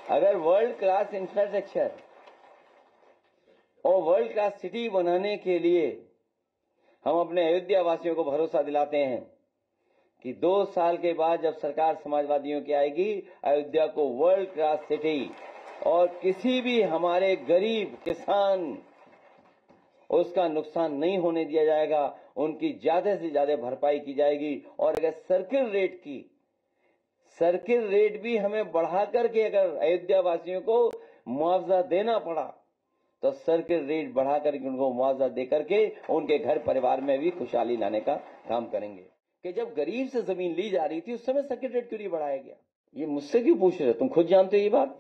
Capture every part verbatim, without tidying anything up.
अगर world class infrastructure और world class city बनाने के लिए हम अपने अयोध्या वासियों को भरोसा दिलाते हैं कि दो साल के बाद जब सरकार समाजवादियों की आएगी, अयोध्या को वर्ल्ड क्लास सिटी और किसी भी हमारे गरीब किसान उसका नुकसान नहीं होने दिया जाएगा, उनकी ज्यादा से ज्यादा भरपाई की जाएगी। और अगर सर्किल रेट की सर्किल रेट भी हमें बढ़ा करके अगर अयोध्या वासियों को मुआवजा देना पड़ा तो सर्किल रेट बढ़ा करके उनको मुआवजा दे करके उनके घर परिवार में भी खुशहाली लाने का काम करेंगे। कि जब गरीब से जमीन ली जा रही थी उस समय सर्किल रेट क्यों नहीं बढ़ाया गया? ये मुझसे क्यों पूछ रहे हो? तुम खुद जानते हो ये बात।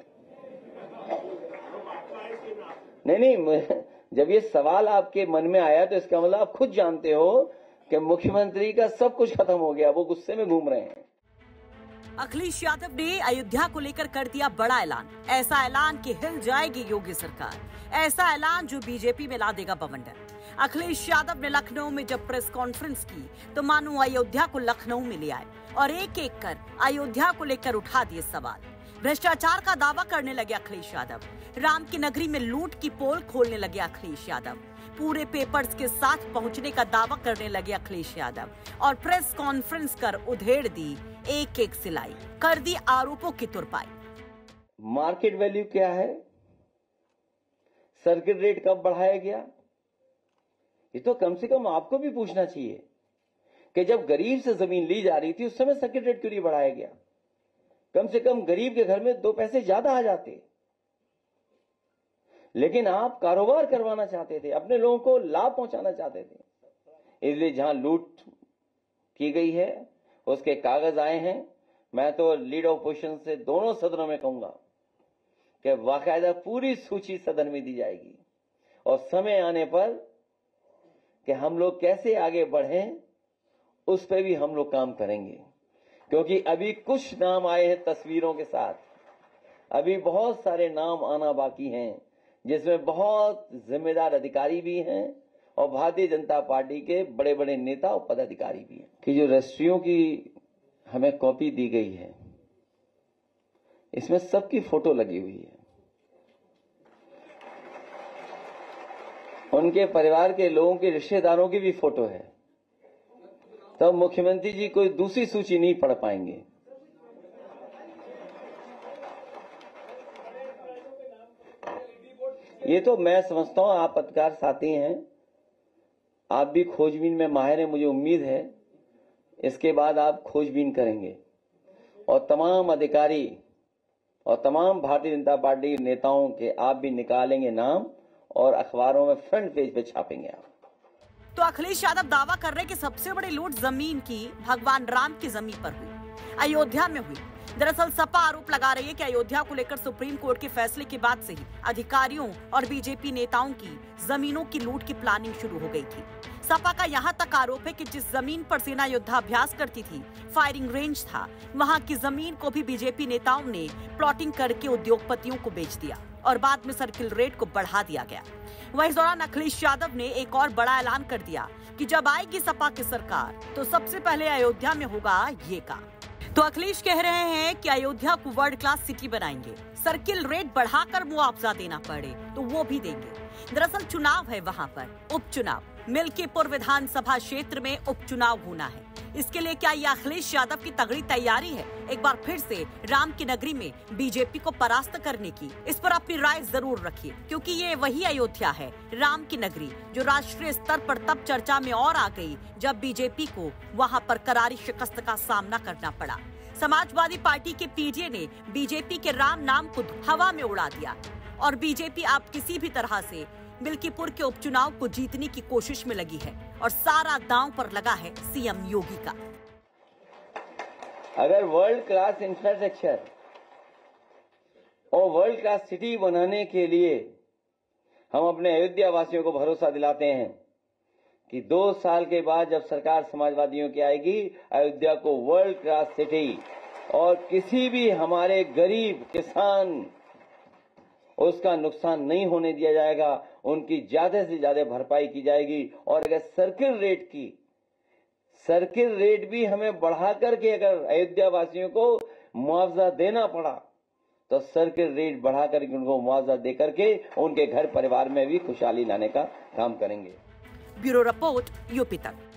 नहीं नहीं, जब ये सवाल आपके मन में आया तो इसका मतलब आप खुद जानते हो कि मुख्यमंत्री का सब कुछ खत्म हो गया, वो गुस्से में घूम रहे हैं। अखिलेश यादव ने अयोध्या को लेकर कर दिया बड़ा ऐलान। ऐसा ऐलान कि हिल जाएगी योगी सरकार। ऐसा ऐलान जो बीजेपी में ला देगा बवंडर। अखिलेश यादव ने लखनऊ में जब प्रेस कॉन्फ्रेंस की तो मानो अयोध्या को लखनऊ में ले आए और एक एक कर अयोध्या को लेकर उठा दिए सवाल। भ्रष्टाचार का दावा करने लगे अखिलेश यादव। राम की नगरी में लूट की पोल खोलने लगे अखिलेश यादव। पूरे पेपर्स के साथ पहुंचने का दावा करने लगे अखिलेश यादव और प्रेस कॉन्फ्रेंस कर उधेड़ दी एक एक सिलाई, कर दी आरोपों की तुरपाई। मार्केट वैल्यू क्या है? सर्किल रेट कब बढ़ाया गया? ये तो कम से कम आपको भी पूछना चाहिए कि जब गरीब से जमीन ली जा रही थी उस समय सर्किल रेट क्यों नहीं बढ़ाया गया? कम से कम गरीब के घर में दो पैसे ज्यादा आ जाते। लेकिन आप कारोबार करवाना चाहते थे, अपने लोगों को लाभ पहुंचाना चाहते थे, इसलिए जहां लूट की गई है उसके कागज आए हैं। मैं तो लीड ऑपोजिशन से दोनों सदनों में कहूंगा कि बाकायदा पूरी सूची सदन में दी जाएगी और समय आने पर कि हम लोग कैसे आगे बढ़ें उस पर भी हम लोग काम करेंगे। क्योंकि अभी कुछ नाम आए हैं तस्वीरों के साथ, अभी बहुत सारे नाम आना बाकी हैं जिसमें बहुत जिम्मेदार अधिकारी भी हैं और भारतीय जनता पार्टी के बड़े बड़े नेता और पदाधिकारी भी हैं। कि जो रजिस्ट्रियों की हमें कॉपी दी गई है इसमें सबकी फोटो लगी हुई है, उनके परिवार के लोगों के रिश्तेदारों की भी फोटो है। तब मुख्यमंत्री जी कोई दूसरी सूची नहीं पढ़ पाएंगे। ये तो मैं समझता हूं आप पत्रकार साथी हैं, आप भी खोजबीन में माहिर हैं, मुझे उम्मीद है इसके बाद आप खोजबीन करेंगे और तमाम अधिकारी और तमाम भारतीय जनता पार्टी के नेताओं के आप भी निकालेंगे नाम और अखबारों में फ्रंट पेज पे छापेंगे आप। तो अखिलेश यादव दावा कर रहे कि सबसे बड़ी लूट जमीन की भगवान राम की जमीन पर हुई, अयोध्या में हुई। दरअसल सपा आरोप लगा रही है कि अयोध्या को लेकर सुप्रीम कोर्ट के फैसले के बाद से ही अधिकारियों और बीजेपी नेताओं की जमीनों की लूट की प्लानिंग शुरू हो गई थी। सपा का यहाँ तक आरोप है कि जिस जमीन पर सेना युद्धाभ्यास करती थी, फायरिंग रेंज था, वहाँ की जमीन को भी बीजेपी नेताओं ने प्लॉटिंग करके उद्योगपतियों को बेच दिया और बाद में सर्किल रेट को बढ़ा दिया गया। वहीं इस दौरान अखिलेश यादव ने एक और बड़ा ऐलान कर दिया कि जब आएगी सपा की सरकार तो सबसे पहले अयोध्या में होगा ये काम। तो अखिलेश कह रहे हैं कि अयोध्या को वर्ल्ड क्लास सिटी बनाएंगे, सर्किल रेट बढ़ाकर मुआवजा देना पड़े तो वो भी देंगे। दरअसल चुनाव है वहाँ पर, उपचुनाव। मिल्कीपुर विधानसभा क्षेत्र में उपचुनाव होना है। इसके लिए क्या ये अखिलेश यादव की तगड़ी तैयारी है एक बार फिर से राम की नगरी में बीजेपी को परास्त करने की? इस पर अपनी राय जरूर रखिए, क्योंकि ये वही अयोध्या है, राम की नगरी, जो राष्ट्रीय स्तर पर तब चर्चा में और आ गई जब बीजेपी को वहां पर करारी शिकस्त का सामना करना पड़ा। समाजवादी पार्टी के पीडीए ने बीजेपी के राम नाम को हवा में उड़ा दिया और बीजेपी अब किसी भी तरह से मिल्कीपुर के उपचुनाव को जीतने की कोशिश में लगी है और सारा दांव पर लगा है सीएम योगी का। अगर वर्ल्ड क्लास इंफ्रास्ट्रक्चर और वर्ल्ड क्लास सिटी बनाने के लिए हम अपने अयोध्या वासियों को भरोसा दिलाते हैं कि दो साल के बाद जब सरकार समाजवादियों की आएगी, अयोध्या को वर्ल्ड क्लास सिटी और किसी भी हमारे गरीब किसान उसका नुकसान नहीं होने दिया जाएगा, उनकी ज्यादा से ज्यादा भरपाई की जाएगी। और अगर सर्किल रेट की सर्किल रेट भी हमें बढ़ा करके अगर अयोध्या वासियों को मुआवजा देना पड़ा तो सर्किट रेट बढ़ा करके उनको मुआवजा दे करके उनके घर परिवार में भी खुशहाली लाने का काम करेंगे। ब्यूरो रिपोर्ट, यूपी तक।